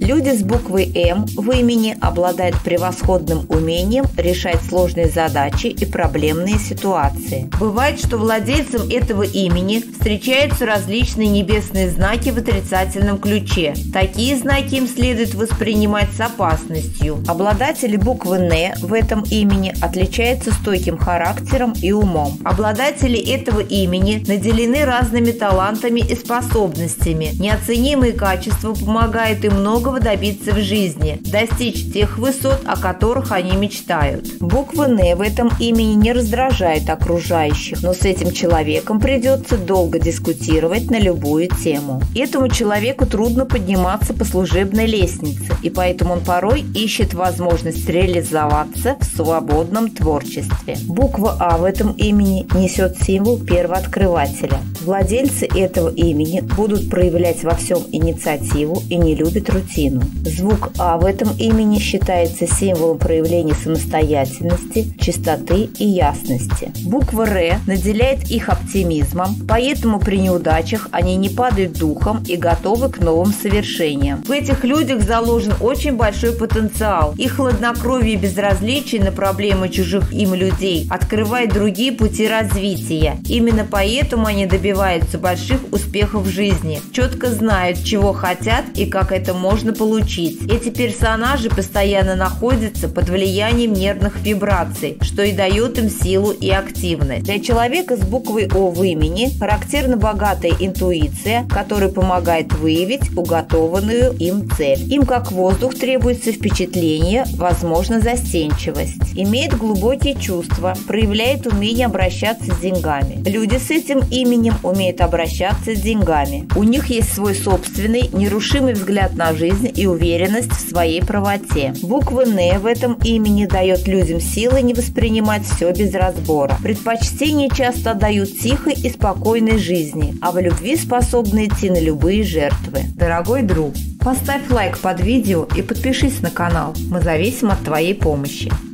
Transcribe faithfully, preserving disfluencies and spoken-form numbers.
Люди с буквой М в имени обладают превосходным умением решать сложные задачи и проблемные ситуации. Бывает, что владельцам этого имени встречаются различные небесные знаки в отрицательном ключе. Такие знаки им следует воспринимать с опасностью. Обладатели буквы Н в этом имени отличаются стойким характером и умом. Обладатели этого имени наделены разными талантами и способностями. Неоценимые качества помогают им многого добиться в жизни, достичь тех высот, о которых они мечтают. Буква Н в этом имени не раздражает окружающих, но с этим человеком придется долго дискутировать на любую тему. Этому человеку трудно подниматься по служебной лестнице, и поэтому он порой ищет возможность реализоваться в свободном творчестве. Буква А в этом имени несет символ первооткрывателя. Владельцы этого имени будут проявлять во всем инициативу и не любят рутину. Звук А в этом имени считается символом проявления самостоятельности, чистоты и ясности. Буква Р наделяет их оптимизмом, поэтому при неудачах они не падают духом и готовы к новым совершениям. В этих людях заложен очень большой потенциал. Их хладнокровие и безразличие на проблемы чужих им людей открывает другие пути развития. Именно поэтому они добиваются больших успехов в жизни, четко знают, чего хотят и как это можно получить. Эти персонажи постоянно находятся под влиянием нервных вибраций, что и дает им силу и активность. Для человека с буквой О в имени характерна богатая интуиция, которая помогает выявить уготованную им цель. Им, как воздух, требуется впечатление, возможно, застенчивость. Имеет глубокие чувства, проявляет умение обращаться с деньгами. Люди с этим именем умеют обращаться с деньгами. У них есть свой собственный, нерушимый взгляд на жизнь и уверенность в своей правоте. Буква Н в этом имени дает людям силы не воспринимать все без разбора. Предпочтение часто отдают тихой и спокойной жизни, а в любви способны идти на любые жертвы. Дорогой друг, поставь лайк под видео и подпишись на канал. Мы зависим от твоей помощи.